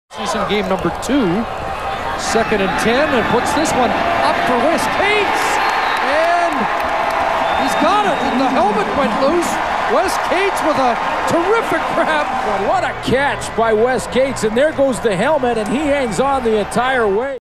Season game number 2, 2nd and 10, and puts this one up for Wes Cates, and he's got it, and the helmet went loose. Wes Cates with a terrific grab. What a catch by Wes Cates, and there goes the helmet, and he hangs on the entire way.